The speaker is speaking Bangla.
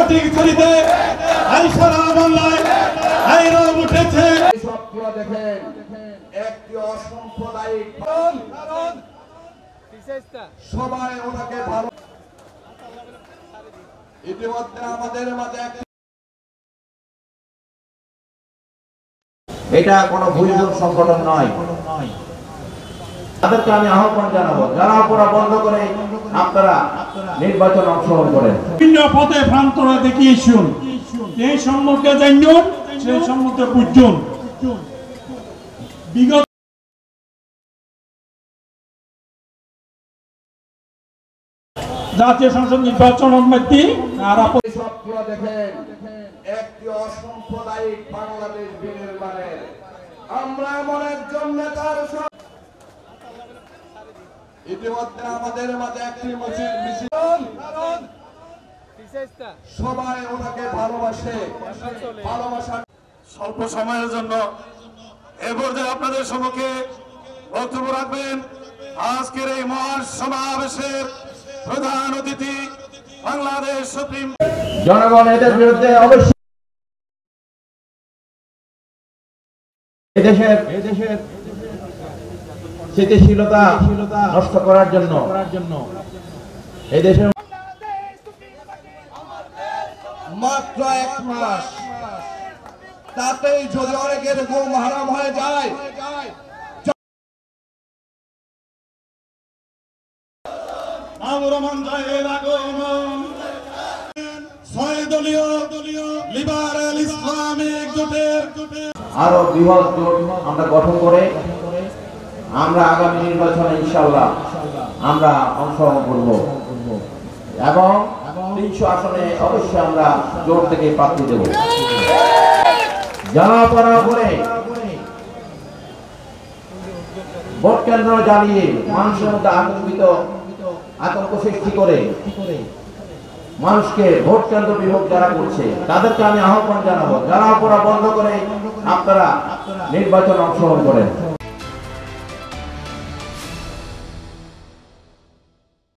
ফটিক ছড়িতে এই সারা বাংলায় এই রব উঠেছে। সবগুলো দেখেন একটি অসাম্প্রদায়িক সবাই ওনাকে ভালো। ইতিমধ্যে আমাদের মাঝে এটা কোনো ভুলজুল সংগঠন নয়। তাদেরকে আমি আহ্বান জানাবো, যারা পুরা বন্ধ করে আপনারা নির্বাচন অংশগ্রহণ করেন। বিভিন্ন পথে ভ্রান্তরা দেখিয়েছুন, এই সম্মুখে জানুন, সেই সম্মুখে বুঝুন। বিগত জাতীয় সংসদ নির্বাচন মধ্যে আর সবগুলো দেখেন একটি অসাম্প্রদায়িক বাংলাদেশ বিনির্মাণের আমরা এমন একজন নেতার। ইতিমধ্যে আমাদের মাঝে একটি মিছিল, সবাই ওনাকে ভালোবাসে, ভালোবাসা। স্বল্প সময়ের জন্য এ পর্যায়ে আপনাদের সম্মুখে বক্তব্য রাখবেন আজকের এই মহাসমাবেশের প্রধান অতিথি বাংলাদেশ সুপ্রিম। জনগণ এদের বিরুদ্ধে অবশ্যই এদেশের স্থিতিশীলতা নষ্ট করার জন্য এদেশের মাত্র 1 মাস, তাতেই যদি অনেকের ঘুম হারাম হয়ে যায়। লিবারেল ইসলামিক জোটের আরো বৃহৎ জোট আমরা গঠন করে আমরা আগামী নির্বাচনে ইনশাআল্লাহ আমরা অংশগ্রহণ করব এবং 300 আসনে অবশ্যই আমরা জোট থেকে প্রার্থী দেব। জানাপড়া করে ভোট কেন্দ্র জ্বালিয়ে মানুষের মধ্যে আতঙ্ক সৃষ্টি করে মানুষকে ভোট কেন্দ্র বিভোগ যারা করছে তাদেরকে আমি আহ্বান জানাবো, যারা পুরা বন্ধ করে আপনারা নির্বাচন অংশগ্রহণ করেন।